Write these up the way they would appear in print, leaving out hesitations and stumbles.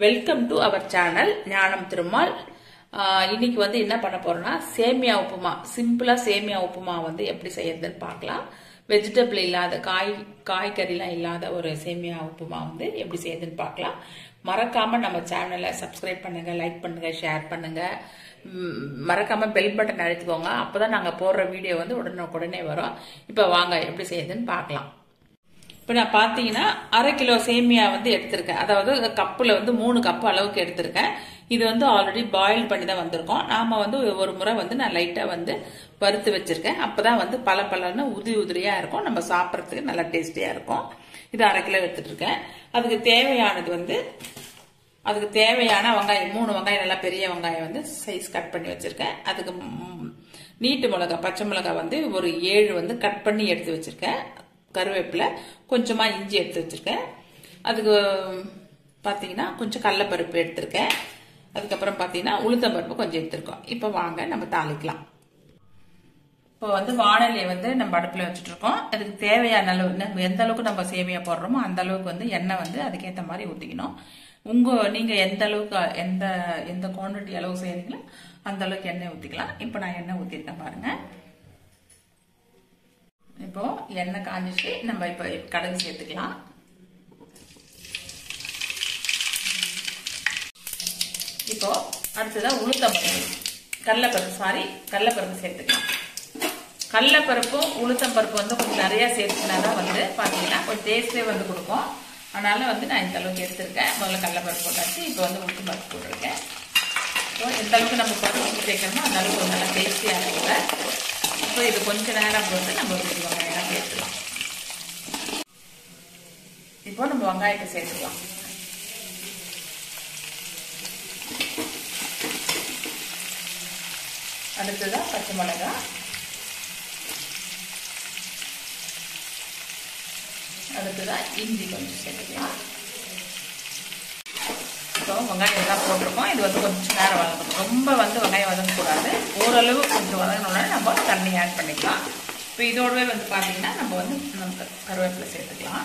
Welcome to our channel ஞானம் திருமால். இன்னைக்கு வந்து என்ன பண்ண போறோம்னா சேமியா உப்புமா, சிம்பிளா சேமியா உப்புமா வந்து எப்படி செய்யறதுன்னு பார்க்கலாம். வெஜிடபிள் இல்லாத காய்கறிலாம் இல்லாத ஒரு சேமியா உப்புமா வந்து எப்படி செய்யறதுன்னு பார்க்கலாம். மறக்காம நம்ம சேனலை சப்ஸ்கிரைப் பண்ணுங்க, லைக் பண்ணுங்க, ஷேர் பண்ணுங்க. மறக்காம பெல் பட்டன் அழுத்திக்கோங்க. அப்பதான் நாங்க போடுற வீடியோ வந்து உடனே வரும். இப்ப வாங்க எப்படி செய்யறதுன்னு பார்க்கலாம். இப்போ நான் பார்த்தீங்கன்னா 1/2 கிலோ சேமியா வந்து எடுத்திருக்கேன். அதாவது கப்பில் வந்து 3 கப்பு அளவுக்கு எடுத்திருக்கேன். இது வந்து ஆல்ரெடி பாயில் பண்ணி தான் வந்திருக்கோம். நாம வந்து ஒரு முறை வந்து நான் லைட்டாக வந்து வறுத்து வச்சிருக்கேன். அப்போதான் வந்து பல உதிரியா இருக்கும், நம்ம சாப்பிட்றதுக்கு நல்லா டேஸ்டியா இருக்கும். இது 1/2 கிலோ எடுத்துட்டு இருக்கேன். அதுக்கு தேவையான வெங்காயம் 3 வெங்காயம், நல்லா பெரிய வெங்காயம் வந்து சைஸ் கட் பண்ணி வச்சிருக்கேன். அதுக்கு நீட்டு மிளகா, பச்சை மிளகா வந்து ஒரு 7 வந்து கட் பண்ணி எடுத்து வச்சிருக்கேன். கருவேப்பிலை, கொஞ்சமா இஞ்சி எடுத்து வச்சிருக்கேன். அதுக்கு பாத்தீங்கன்னா கொஞ்சம் கடலைப்பருப்பு எடுத்திருக்கேன். அதுக்கப்புறம் பாத்தீங்கன்னா உளுத்தம்பருப்பு கொஞ்சம் எடுத்திருக்கோம். இப்ப வாங்க நம்ம தாளிக்கலாம். இப்போ வந்து வாணலியை வந்து நம்ம அடுப்புல வச்சுட்டு இருக்கோம். அதுக்கு தேவையான அளவு, எந்த அளவுக்கு நம்ம சேமியா போடுறோமோ அந்த அளவுக்கு வந்து எண்ணெய் வந்து அதுக்கேற்ற மாதிரி ஊத்திக்கணும். நீங்க எந்த அளவுக்கு எந்த குவான்டிட்டி அளவு செய்யறீங்களோ அந்த அளவுக்கு எண்ணெய் ஊத்திக்கலாம். இப்ப நான் எண்ணெய் ஊத்திருக்கேன் பாருங்க. இப்போ எண்ணெய் காஞ்சிச்சு, நம்ம இப்ப கடுகு சேர்த்துக்கலாம். இப்போ அடுத்ததான் உளுத்தம்பருப்பு, கடலைப்பருப்பு சேர்த்துக்கலாம். கடலைப்பருப்பும் உளுத்தம்பருப்பு வந்து கொஞ்சம் நிறைய சேர்த்துனாதான் வந்து பாத்தீங்கன்னா கொஞ்சம் டேஸ்டே வந்து கொடுக்கும். அதனால வந்து நான் இந்த அளவுக்கு எடுத்திருக்கேன். முதல்ல கடலைப்பருப்பு போட்டாச்சு, இப்போ வந்து உளுத்தம்பருப்பு போட்டிருக்கேன். இப்போ எந்த அளவுக்கு நம்ம பருப்பு சேர்க்கணுமோ அந்த அளவுக்கு நல்லா டேஸ்டியா இருக்குங்க. இப்போ இது கொஞ்ச நேரம் போட்டு நம்ம வெங்காயம் சேர்த்துக்கலாம். இப்போ நம்ம வெங்காயத்தை சேர்த்துக்கலாம். அடுத்ததான் பச்சை மிளகாய், அடுத்ததான் இஞ்சி கொஞ்சம் சேர்த்துக்கலாம். இப்போ வெங்காயம் எல்லாம் போட்டிருக்கோம். இது வந்து கொஞ்சம் நேரம் வதங்கணும். ரொம்ப வந்து வெங்காயம் வதங்கக்கூடாது, ஓரளவு கொஞ்சம் வதங்கினோம்னா நம்ம தண்ணி ஆட் பண்ணிக்கலாம். இப்போ இதோடவே வந்து பார்த்தீங்கன்னா நம்ம வந்து நமக்கு கருவேப்பிலை சேர்த்துக்கலாம்.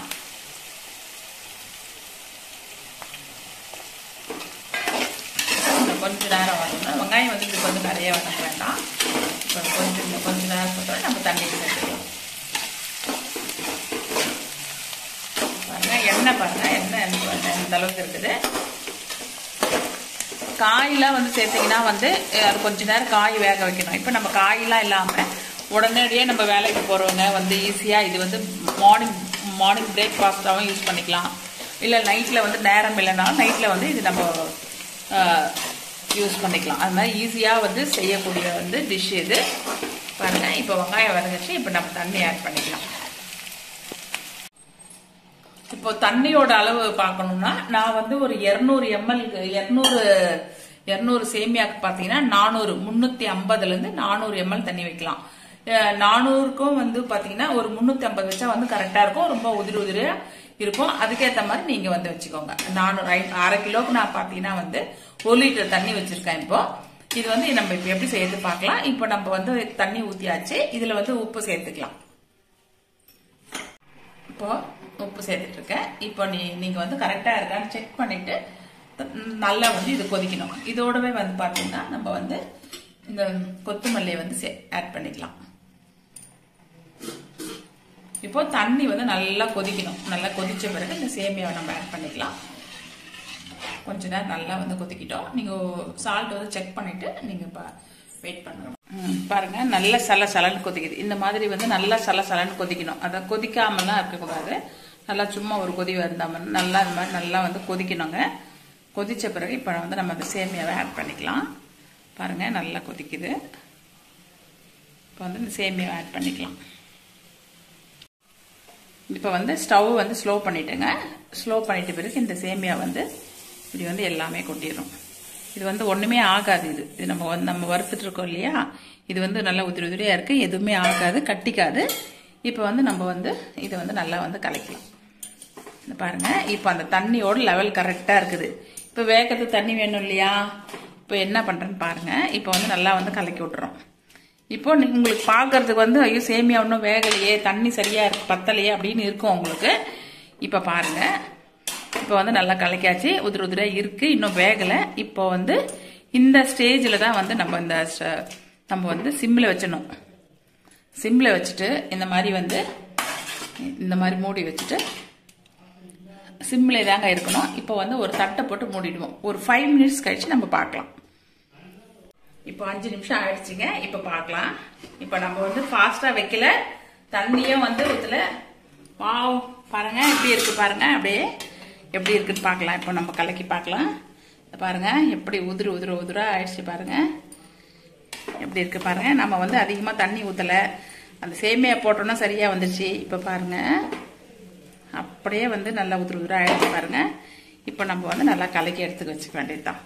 கொஞ்ச நேரம் வதங்கணும். வெங்காயம் வந்து இதுக்கு வந்து நிறைய வதங்க வேண்டாம். இப்போ கொஞ்ச நேரம் போட்டோம் நம்ம தண்ணி சேர்த்துக்கலாம். பாருங்க எண்ணெய் இந்த அளவுக்கு இருக்குது. காயெல்லாம் வந்து சேர்த்தீங்கன்னா வந்து அது கொஞ்ச நேரம் காய் வேக வைக்கணும். இப்போ நம்ம காயெல்லாம் இல்லாமல் உடனடியே நம்ம வேலைக்கு போகிறவங்க வந்து ஈஸியாக இது வந்து மார்னிங் பிரேக்ஃபாஸ்ட்டாகவும் யூஸ் பண்ணிக்கலாம். இல்லை நைட்டில் வந்து நேரம் இல்லைனாலும் நைட்டில் வந்து இது நம்ம யூஸ் பண்ணிக்கலாம். அது மாதிரி ஈஸியாக வந்து செய்யக்கூடிய வந்து டிஷ் இது. பாருங்கள், இப்போ வெங்காயம் வதங்கிச்சு. இப்போ நம்ம தண்ணி ஆட் பண்ணிக்கலாம். இப்போ தண்ணியோட அளவு பார்க்கணும்னா நான் வந்து ஒரு 200 ml 200 சேமியாக்கு பார்த்தீங்கன்னா 350 400 ml தண்ணி வைக்கலாம். 400க்கும் வந்து பார்த்தீங்கன்னா ஒரு 350 வச்சா வந்து கரெக்டா இருக்கும். ரொம்ப உதிரியா இருக்கும். அதுக்கேற்ற மாதிரி நீங்க வந்து வச்சுக்கோங்க. 1/2 கிலோக்கு நான் பார்த்தீங்கன்னா வந்து 1 லிட்டர் தண்ணி வச்சிருக்கேன். இப்போ இது வந்து நம்ம இப்போ எப்படி செய்யறது பார்க்கலாம். இப்போ நம்ம வந்து தண்ணி ஊத்தியாச்சு. இதுல வந்து உப்பு சேர்த்துக்கலாம். இப்போ உப்பு சேர்த்துட்டு இருக்கேன். இப்போ நீங்க வந்து கரெக்டா இருக்கான்னு செக் பண்ணிட்டு நல்லா வந்து இது கொதிக்கணும். இதோடவே வந்து பாத்தீங்கன்னா நம்ம வந்து இந்த கொத்தமல்லியை வந்து ஆட் பண்ணிக்கலாம். இப்போ தண்ணி வந்து நல்லா கொதிக்கணும். நல்லா கொதிச்ச பிறகு இந்த சேமியாவை நம்ம ஆட் பண்ணிக்கலாம். கொஞ்ச நேரம் நல்லா வந்து கொதிக்கிட்டோம். நீங்க சால்ட் வந்து செக் பண்ணிட்டு நீங்க வெயிட் பண்ணணும். பாருங்க, நல்ல சலன்னு கொதிக்குது. இந்த மாதிரி வந்து நல்லா சலன்னு கொதிக்கணும். அதை கொதிக்காமலாம் இருக்கக்கூடாது. நல்லா சும்மா ஒரு கொதி வந்தாம நல்லா இந்த மாதிரி நல்லா வந்து கொதிக்கணுங்க. கொதிச்ச பிறகு இப்போ வந்து நம்ம அந்த சேமியாவை ஆட் பண்ணிக்கலாம். பாருங்க, நல்லா கொதிக்குது. இப்போ வந்து இந்த சேமியாவை ஆட் பண்ணிக்கலாம். இப்போ வந்து ஸ்டவ் வந்து ஸ்லோ பண்ணிட்டுங்க. ஸ்லோ பண்ணிட்ட பிறகு இந்த சேமியா வந்து இப்படி வந்து எல்லாமே கொட்டிடும். இது வந்து ஒண்ணுமே ஆகாது. இது நம்ம வறுத்துட்டு இருக்கோம் இல்லையா, இது வந்து நல்லா உதிரியா இருக்கு. எதுவுமே ஆகாது, கட்டிக்காது. இப்போ வந்து நம்ம வந்து இதை வந்து நல்லா வந்து கலக்கலாம். பாருங்க, இப்போ அந்த தண்ணியோட லெவல் கரெக்டா இருக்குது. இப்போ வேகத்துக்கு தண்ணி வேணும் இல்லையா, இப்போ என்ன பண்றேன்னு பாருங்க. இப்போ வந்து நல்லா வந்து கலக்கி விட்டுறோம். இப்போ உங்களுக்கு பாக்குறதுக்கு வந்து ஐயோ சேமியா ஒன்றும் வேகலையே, தண்ணி சரியா இருக்கு, பத்தலையே அப்படின்னு இருக்கும் உங்களுக்கு. இப்போ பாருங்க, இப்போ வந்து நல்லா கலக்கியாச்சு. உதிர உதிர இருக்கு, இன்னும் வேகலை. இப்போ வந்து இந்த ஸ்டேஜில் தான் வந்து நம்ம வந்து சிம்மில் வச்சிடணும். சிம்மில் வச்சுட்டு இந்த மாதிரி மூடி வச்சுட்டு சிம்மில் தாங்க இருக்கணும். இப்போ வந்து ஒரு தட்டை போட்டு மூடிடுவோம். ஒரு 5 மினிட்ஸ் கழிச்சு நம்ம பார்க்கலாம். இப்போ 5 நிமிஷம் ஆயிடுச்சுங்க. இப்போ பார்க்கலாம். இப்போ நம்ம வந்து ஃபாஸ்டா வைக்கல, தண்ணியும் வந்து ஊற்றல. வாவ், பாருங்க எப்படி இருக்கு பாருங்க. அப்படியே எப்படி இருக்குன்னு பார்க்கலாம். இப்போ நம்ம கலக்கி பார்க்கலாம். பாருங்க எப்படி உதிர ஆயிடுச்சு பாருங்க. எப்படி இருக்கு பாருங்க. நம்ம வந்து அதிகமா தண்ணி ஊற்றல, அந்த சேமியா போட்டோம்னா சரியா வந்துருச்சு. இப்போ பாருங்க அப்படியே வந்து நல்லா உதிர ஆயிடுச்சு பாருங்க. இப்போ நம்ம வந்து நல்லா கலக்கி எடுத்துக்க வச்சுக்க வேண்டியதுதான்.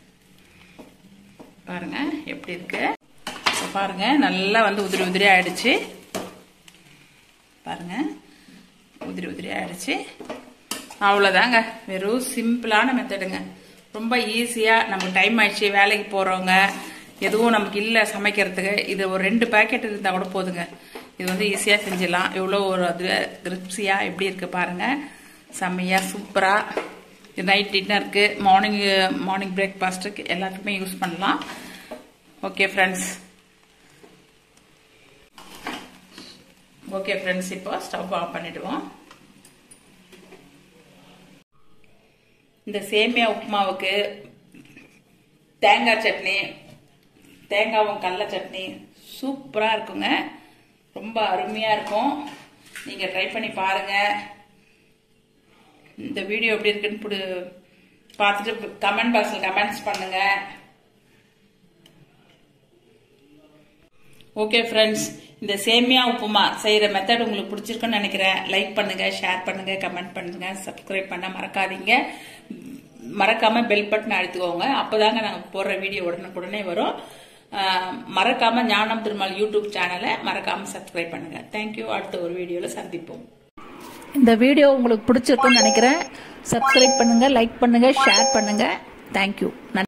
பாருங்க எப்படி இருக்கு. இப்போ பாருங்க நல்லா வந்து உதிரி ஆயிடுச்சு பாருங்க. உதிரி ஆயிடுச்சு. அவ்வளோதாங்க. வெறும் சிம்பிளான மெத்தடுங்க. ரொம்ப ஈஸியா. நம்ம டைம் ஆயிடுச்சு, வேலைக்கு போறவங்க, எதுவும் நமக்கு இல்லை சமைக்கிறதுக்கு, இது ஒரு 2 பேக்கெட் இருந்தா கூட போதுங்க. இது வந்து ஈஸியா செஞ்சிடலாம். இவ்வளோ ஒரு கிரிப்ஸியா எப்படி இருக்கு பாருங்க. செம்மையா சூப்பரா. நைட் டின்னருக்கு, மார்னிங் பிரேக்ஃபாஸ்ட்டுக்கு எல்லாத்துக்குமே யூஸ் பண்ணலாம். Okay friends. இப்போ ஸ்டவ் ஆஃப் பண்ணிடுவோம். இந்த சேமியா உப்புமாவுக்கு தேங்காய் சட்னி, தேங்காவும் கடலை சட்னி சூப்பரா இருக்குங்க. ரொம்ப அருமையா இருக்கும். நீங்க ட்ரை பண்ணி பாருங்க. இந்த வீடியோ எப்படி இருக்குன்னு பார்த்துட்டு கமெண்ட் பாக்ஸ்ல கமெண்ட்ஸ் பண்ணுங்க. ஓகே ஃப்ரெண்ட்ஸ், இந்த சேமியா உப்புமா செய்யற மெத்தட் உங்களுக்கு பிடிச்சிருக்குன்னு நினைக்கிறேன். லைக் பண்ணுங்க, ஷேர் பண்ணுங்க, கமெண்ட் பண்ணுங்க, சப்ஸ்கிரைப் பண்ண மறக்காதீங்க. மறக்காம பெல் பட்டன் அழுத்துக்கோங்க. அப்பதாங்க நாங்க போடுற வீடியோ உடனே வரும். மறக்காம ஞானம் திருமால் யூடியூப் சேனலை மறக்காம சப்ஸ்கிரைப் பண்ணுங்க. தேங்க்யூ. அடுத்த ஒரு வீடியோல சந்திப்போம். இந்த வீடியோ உங்களுக்கு பிடிச்சிருக்குன்னு நினைக்கிறேன். சப்ஸ்கிரைப் பண்ணுங்க, லைக் பண்ணுங்க, ஷேர் பண்ணுங்க. தேங்க்யூ.